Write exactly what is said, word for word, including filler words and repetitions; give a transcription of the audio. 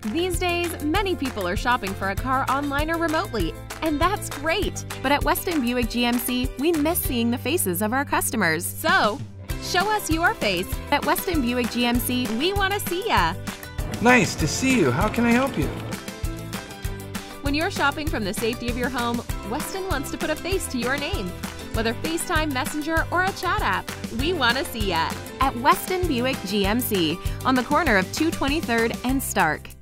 These days, many people are shopping for a car online or remotely, and that's great. But at Weston Buick G M C, we miss seeing the faces of our customers. So, show us your face. At Weston Buick G M C, we want to see ya. Nice to see you. How can I help you? When you're shopping from the safety of your home, Weston wants to put a face to your name. Whether FaceTime, Messenger, or a chat app, we want to see ya. At Weston Buick G M C, on the corner of two twenty-third and Stark.